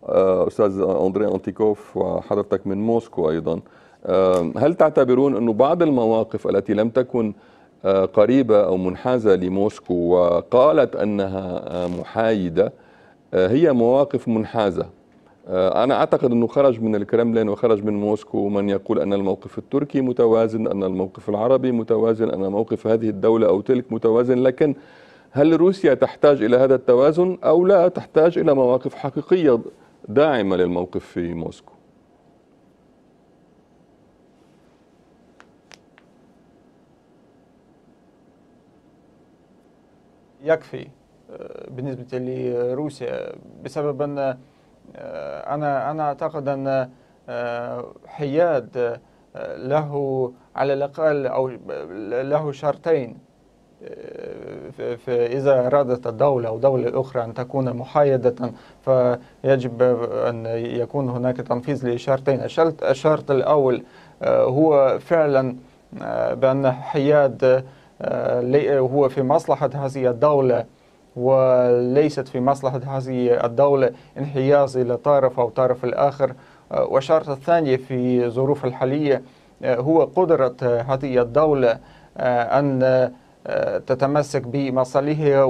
أستاذ أندري أنتيكوف وحضرتك من موسكو أيضا. هل تعتبرون أن بعض المواقف التي لم تكن قريبة أو منحازة لموسكو وقالت أنها محايدة هي مواقف منحازة؟ أنا أعتقد أنه خرج من الكرملين وخرج من موسكو من يقول أن الموقف التركي متوازن، أن الموقف العربي متوازن، أن موقف هذه الدولة أو تلك متوازن. لكن هل روسيا تحتاج إلى هذا التوازن أو لا تحتاج إلى مواقف حقيقية داعمة للموقف في موسكو؟ يكفي بالنسبة لروسيا، بسبب أن أنا أعتقد أن حياد له على الأقل أو له شرطين. فإذا أرادت الدولة أو دولة أخرى أن تكون محايدة فيجب أن يكون هناك تنفيذ لشرطين. الشرط الأول هو فعلا بأن حياد هو في مصلحة هذه الدولة، وليست في مصلحة هذه الدولة انحياز إلى طرف أو طرف الآخر. والشرط الثاني في الظروف الحالية هو قدرة هذه الدولة أن تتمسك بمصالحها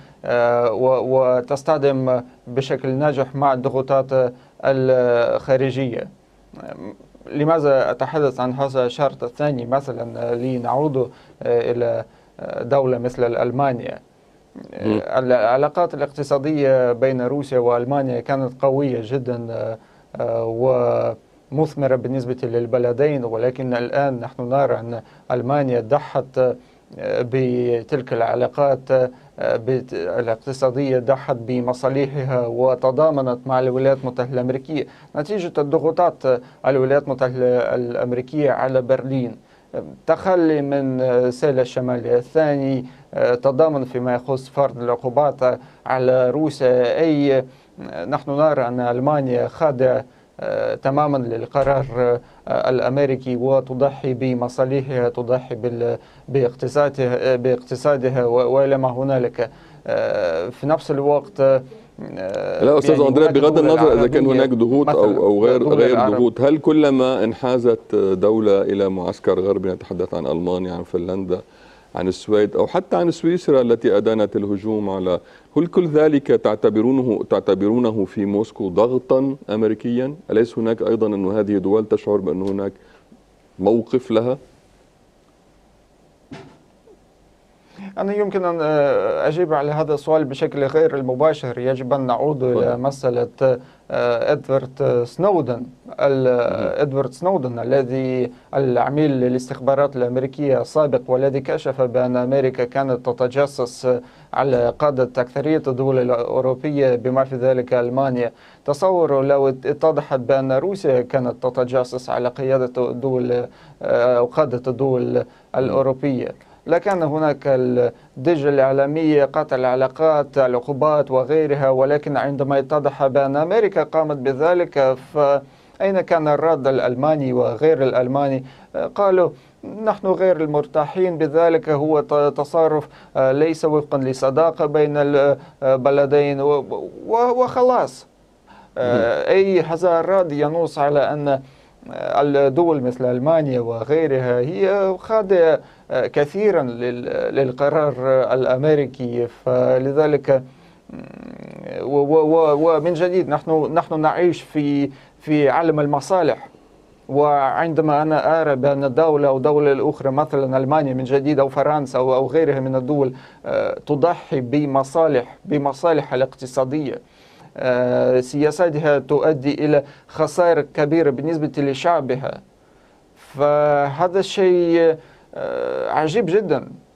وتصطدم بشكل ناجح مع الضغوطات الخارجية. لماذا أتحدث عن هذا الشرط الثاني؟ مثلا لنعود إلى دولة مثل ألمانيا. العلاقات الاقتصادية بين روسيا وألمانيا كانت قوية جدا ومثمرة بالنسبة للبلدين، ولكن الآن نحن نرى أن ألمانيا ضحت بتلك العلاقات الاقتصادية، ضحت بمصالحها وتضامنت مع الولايات المتحدة الأمريكية نتيجة الضغوطات الولايات المتحدة الأمريكية على برلين. تخلي من سهل الشمالية الثاني، تضامن فيما يخص فرض العقوبات على روسيا. أي نحن نرى أن ألمانيا خاضعة تماما للقرار الأمريكي وتضحي بمصالحها، تضحي باقتصادها وإلى ما هنالك. في نفس الوقت لا أستاذ أندري، بغض النظر إذا كان هناك ضغوط أو غير ضغوط، هل كلما انحازت دولة إلى معسكر غربي، نتحدث عن ألمانيا، عن فنلندا، عن السويد أو حتى عن سويسرا التي أدانت الهجوم على، هل كل ذلك تعتبرونه في موسكو ضغطا أمريكيا؟ أليس هناك أيضا أن هذه الدول تشعر بأن هناك موقف لها؟ أنا يمكن أن أجيب على هذا السؤال بشكل غير المباشر. يجب أن نعود إلى مسألة إدوارد سنودن. إدوارد سنودن الذي العميل للاستخبارات الأمريكية السابق، والذي كشف بأن أمريكا كانت تتجسس على قادة أكثرية الدول الأوروبية بما في ذلك ألمانيا. تصوروا لو اتضحت بأن روسيا كانت تتجسس على قيادة الدول أو قادة الدول الأوروبية، لكان هناك الضجة الإعلامية، قطع العلاقات، العقوبات وغيرها. ولكن عندما اتضح بأن أمريكا قامت بذلك، فأين كان الرد الألماني وغير الألماني؟ قالوا نحن غير المرتاحين بذلك، هو تصرف ليس وفقا لصداقة بين البلدين وخلاص. أي هذا الرد ينص على أن الدول مثل ألمانيا وغيرها هي خاضعة كثيرا للقرار الأمريكي. فلذلك ومن جديد نحن نعيش في عالم المصالح. وعندما أنا أرى بأن الدولة أو دولة الأخرى مثلا ألمانيا من جديد أو فرنسا أو غيرها من الدول تضحي بمصالح الاقتصادية، سياساتها تؤدي إلى خسائر كبيرة بالنسبة لشعبها، فهذا الشيء عجيب جدا.